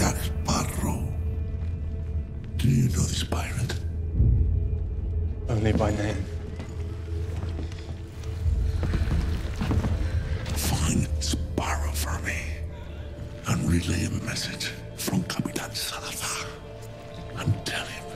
Jack Sparrow. Do you know this pirate? Only by name. Find Sparrow for me and relay a message from Capitan Salazar and tell him